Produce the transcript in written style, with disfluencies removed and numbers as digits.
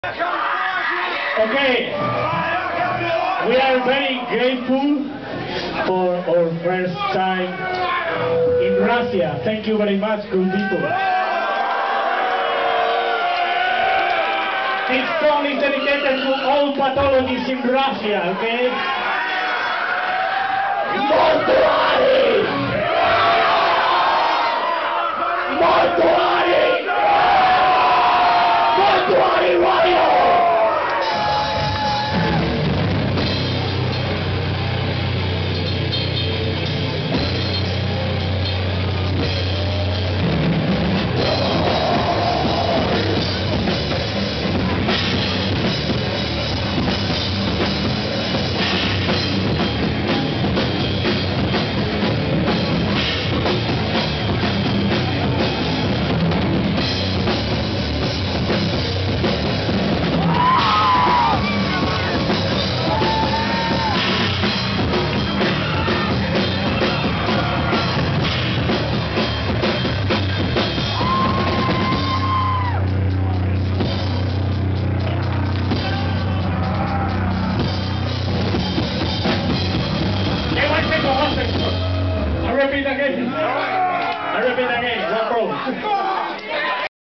Okay, we are very grateful for our first time in Russia. Thank you very much, good people. This song is dedicated to all pathologists in Russia, okay? Mortuary! Mortuary! Mortuary Radio! I repeat again, one problem.